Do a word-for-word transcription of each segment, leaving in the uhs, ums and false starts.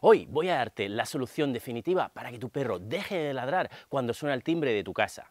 Hoy voy a darte la solución definitiva para que tu perro deje de ladrar cuando suena el timbre de tu casa.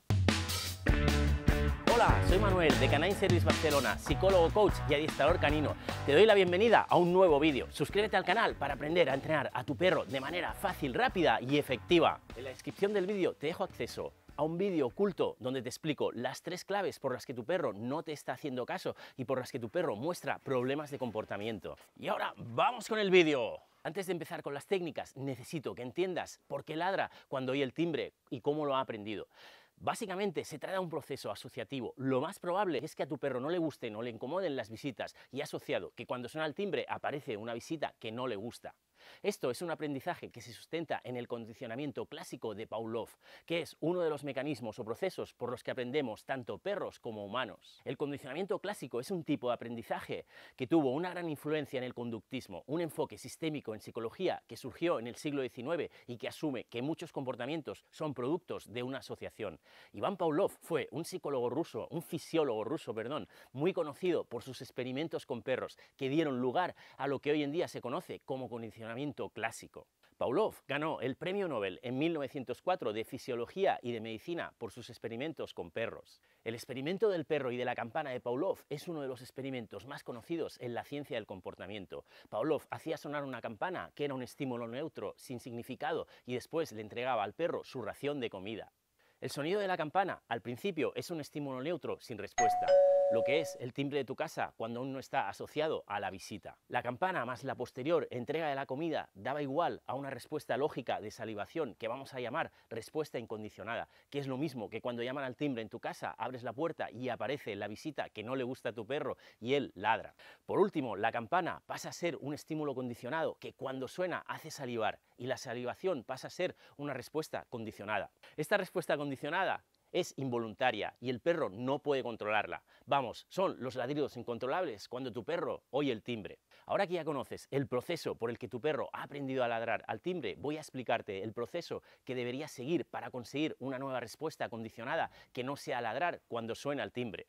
Hola, soy Manuel de Canine Service Barcelona, psicólogo, coach y adiestrador canino. Te doy la bienvenida a un nuevo vídeo. Suscríbete al canal para aprender a entrenar a tu perro de manera fácil, rápida y efectiva. En la descripción del vídeo te dejo acceso a un vídeo oculto donde te explico las tres claves por las que tu perro no te está haciendo caso y por las que tu perro muestra problemas de comportamiento. Y ahora, ¡vamos con el vídeo! Antes de empezar con las técnicas, necesito que entiendas por qué ladra cuando oye el timbre y cómo lo ha aprendido. Básicamente se trata de un proceso asociativo. Lo más probable es que a tu perro no le gusten o le incomoden las visitas y ha asociado que cuando suena el timbre aparece una visita que no le gusta. Esto es un aprendizaje que se sustenta en el condicionamiento clásico de Pavlov, que es uno de los mecanismos o procesos por los que aprendemos tanto perros como humanos. El condicionamiento clásico es un tipo de aprendizaje que tuvo una gran influencia en el conductismo, un enfoque sistémico en psicología que surgió en el siglo diecinueve y que asume que muchos comportamientos son productos de una asociación. Iván Pavlov fue un psicólogo ruso, un fisiólogo ruso, perdón, muy conocido por sus experimentos con perros que dieron lugar a lo que hoy en día se conoce como condicionamiento clásico. Pavlov ganó el premio Nobel en mil novecientos cuatro de Fisiología y de Medicina por sus experimentos con perros. El experimento del perro y de la campana de Pavlov es uno de los experimentos más conocidos en la ciencia del comportamiento. Pavlov hacía sonar una campana que era un estímulo neutro, sin significado, y después le entregaba al perro su ración de comida. El sonido de la campana, al principio, es un estímulo neutro sin respuesta, lo que es el timbre de tu casa cuando aún no está asociado a la visita. La campana más la posterior entrega de la comida daba igual a una respuesta lógica de salivación que vamos a llamar respuesta incondicionada, que es lo mismo que cuando llaman al timbre en tu casa, abres la puerta y aparece la visita que no le gusta a tu perro y él ladra. Por último, la campana pasa a ser un estímulo condicionado que cuando suena hace salivar y la salivación pasa a ser una respuesta condicionada. Esta respuesta condicionada es involuntaria y el perro no puede controlarla. Vamos, son los ladridos incontrolables cuando tu perro oye el timbre. Ahora que ya conoces el proceso por el que tu perro ha aprendido a ladrar al timbre, voy a explicarte el proceso que deberías seguir para conseguir una nueva respuesta condicionada que no sea ladrar cuando suena el timbre.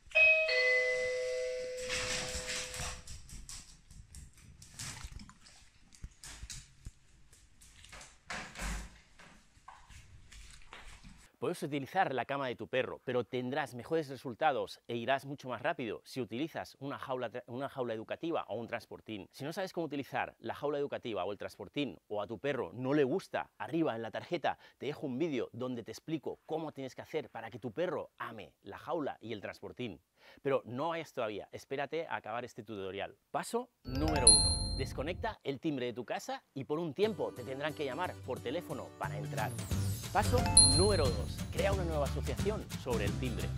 Puedes utilizar la cama de tu perro, pero tendrás mejores resultados e irás mucho más rápido si utilizas una jaula, una jaula educativa o un transportín. Si no sabes cómo utilizar la jaula educativa o el transportín o a tu perro no le gusta, arriba en la tarjeta te dejo un vídeo donde te explico cómo tienes que hacer para que tu perro ame la jaula y el transportín. Pero no vayas todavía, espérate a acabar este tutorial. Paso número uno. Desconecta el timbre de tu casa y por un tiempo te tendrán que llamar por teléfono para entrar. Paso número dos. Crea una nueva asociación sobre el timbre.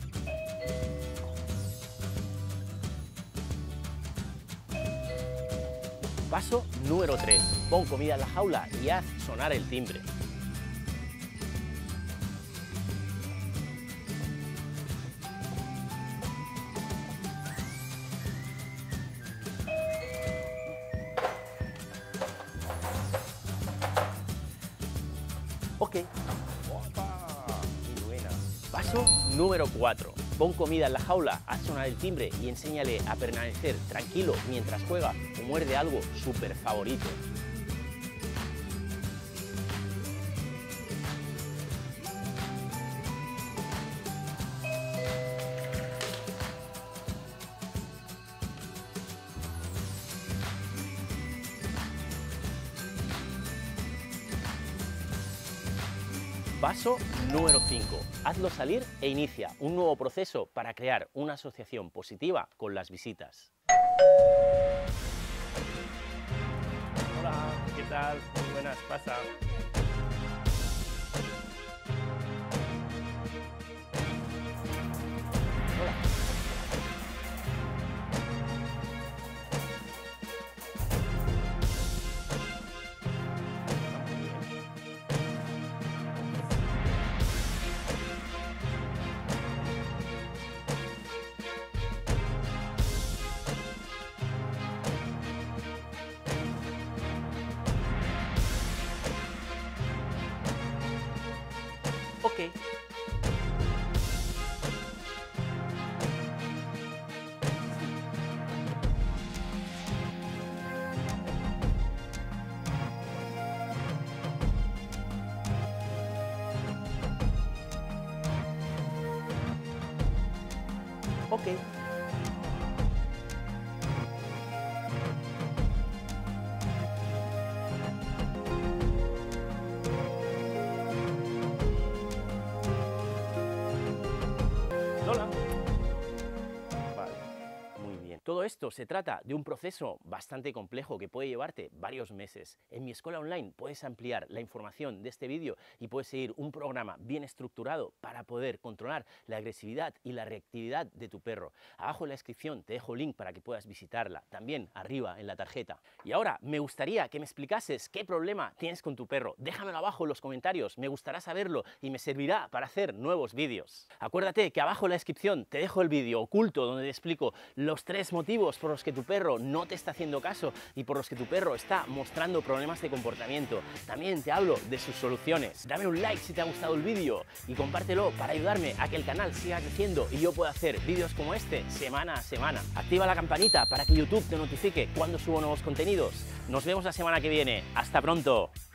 Paso número tres. Pon comida en la jaula y haz sonar el timbre. Ok. Muy buena. Paso número cuatro. Pon comida en la jaula, haz sonar el timbre y enséñale a permanecer tranquilo mientras juega o muerde algo súper favorito. Paso número cinco. Hazlo salir e inicia un nuevo proceso para crear una asociación positiva con las visitas. Hola, ¿qué tal? Muy buenas, pasa. Hola. Ok. Ok. Hola. Vale, muy bien. Todo esto se trata de un proceso bastante complejo que puede llevarte varios meses. En mi escuela online puedes ampliar la información de este vídeo y puedes seguir un programa bien estructurado para poder controlar la agresividad y la reactividad de tu perro. Abajo en la descripción te dejo el link para que puedas visitarla, también arriba en la tarjeta. Y ahora me gustaría que me explicases qué problema tienes con tu perro. Déjamelo abajo en los comentarios, me gustará saberlo y me servirá para hacer nuevos vídeos. Acuérdate que abajo en la descripción te dejo el vídeo oculto donde te explico los tres motivos por los que tu perro no te está haciendo caso y por los que tu perro está mostrando problemas de comportamiento. También te hablo de sus soluciones. Dame un like si te ha gustado el vídeo y compártelo para ayudarme a que el canal siga creciendo y yo pueda hacer vídeos como este semana a semana. Activa la campanita para que YouTube te notifique cuando subo nuevos contenidos. Nos vemos la semana que viene. ¡Hasta pronto!